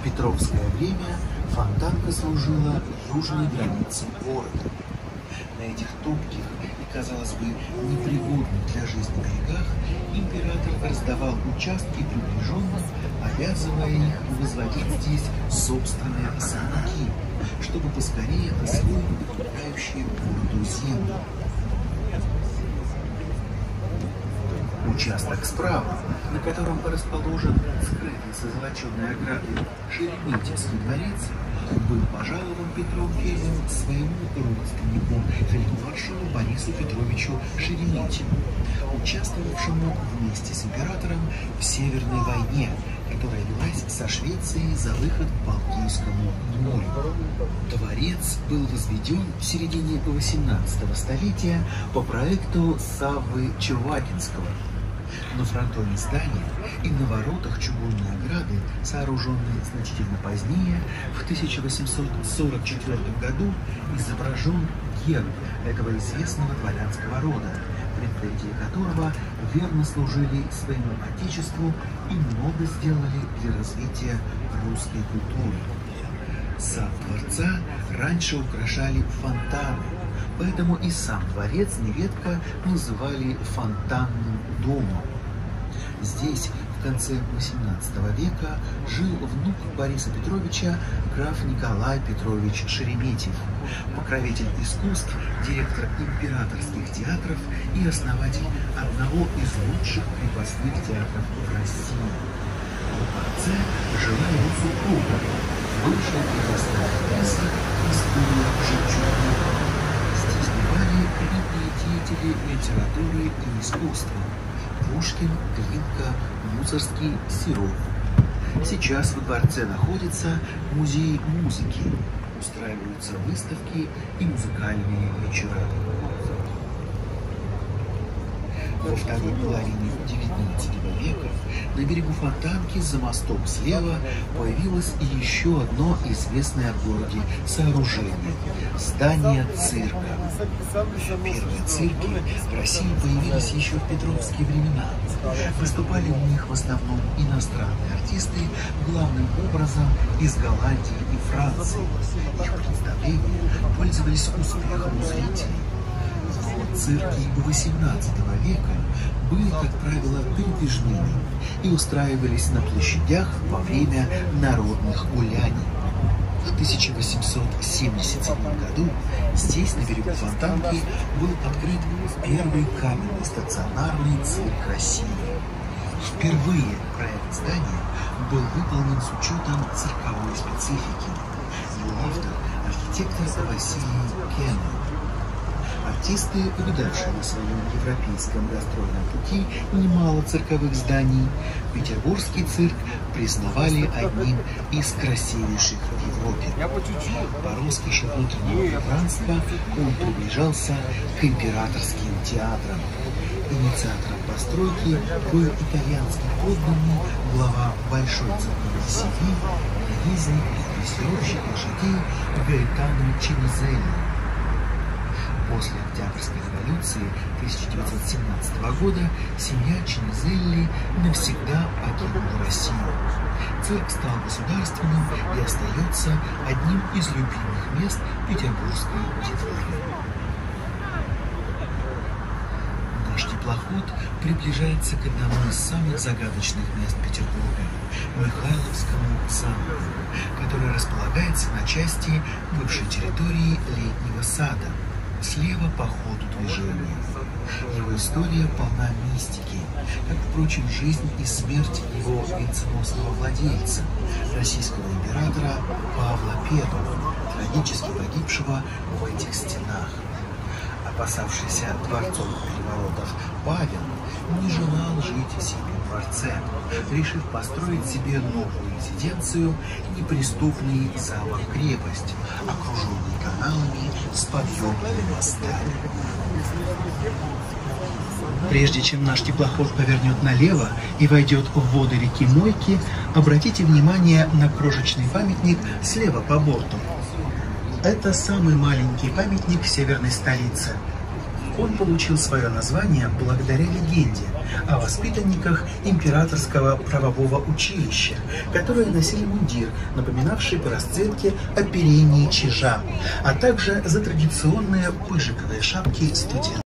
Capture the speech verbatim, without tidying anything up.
петровское время Фонтанка служила южной границей города. На этих топких и, казалось бы, непригодных для жизни берегах император раздавал участки приближенным, обязывая их возводить здесь собственные особняки, чтобы поскорее освоить прилегающие к городу землю. Участок справа, на котором расположен скрытый со золоченой оградой Шереметьевский дворец, был пожалован Петром Первым своему родственнику, фельдмаршалу Борису Петровичу Шереметьеву, участвовавшему вместе с императором в Северной войне, которая велась со Швецией за выход к Балтийскому морю. Дворец был возведен в середине восемнадцатого столетия по проекту Саввы Чувакинского. На фронтоне здания и на воротах чугунной ограды, сооруженные значительно позднее, в тысяча восемьсот сорок четвёртом году, изображен герб этого известного дворянского рода, предприятия которого верно служили своему отечеству и много сделали для развития русской культуры. Сад дворца раньше украшали фонтаны, поэтому и сам дворец нередко называли фонтанным домом. Здесь в конце восемнадцатого века жил внук Бориса Петровича, граф Николай Петрович Шереметьев, покровитель искусств, директор императорских театров и основатель одного из лучших крепостных театров в России. В дворце жила его супруга, бывшая крепостная актриса История Жемчужных. Здесь бывали видные деятели литературы и искусства: Пушкин, Глинка, Мусоргский, Серов. Сейчас во дворце находится музей музыки, устраиваются выставки и музыкальные вечера. Во второй половине девятнадцатого века на берегу Фонтанки за мостом слева появилось еще одно известное в городе сооружение – здание цирка. Первые цирки в России появились еще в петровские времена. Выступали в них в основном иностранные артисты, главным образом из Голландии и Франции. Их представления пользовались успехом у зрителей. Цирки восемнадцатого века были, как правило, передвижными и устраивались на площадях во время народных гуляний. В тысяча восемьсот семьдесят седьмом году здесь, на берегу Фонтанки, был открыт первый каменный стационарный цирк России. Впервые проект здания был выполнен с учетом цирковой специфики. Его автор – архитектор Василий Кеннел. Артисты, повидавшие на своем европейском гастрольном пути немало цирковых зданий, петербургский цирк признавали одним из красивейших в Европе. По роскоши внутреннего пространства он приближался к императорским театрам. Инициатором постройки был итальянский подданный, глава большой церковной семьи, наездник и дрессировщик лошадей Гаэтано Чинизелли. После Октябрьской революции тысяча девятьсот семнадцатого года семья Чинизелли навсегда покинула Россию. Цирк стал государственным и остается одним из любимых мест петербургской детворы. Наш теплоход приближается к одному из самых загадочных мест Петербурга – Михайловскому замку, который располагается на части бывшей территории Летнего сада, слева по ходу движения. Его история полна мистики, как, впрочем, жизнь и смерть его венценосного владельца, российского императора Павла Первого, трагически погибшего в этих стенах. Опасавшийся дворцовых переворотов Павел не желал жить в Синем дворце, решив построить себе новую резиденцию, неприступный замок-крепость, окруженный каналами с подъемными мостами. Прежде чем наш теплоход повернет налево и войдет в воды реки Мойки, обратите внимание на крошечный памятник слева по борту. Это самый маленький памятник в северной столице. Он получил свое название благодаря легенде о воспитанниках императорского правового училища, которые носили мундир, напоминавший по расцветке оперение чижа, а также за традиционные пыжиковые шапки студентов.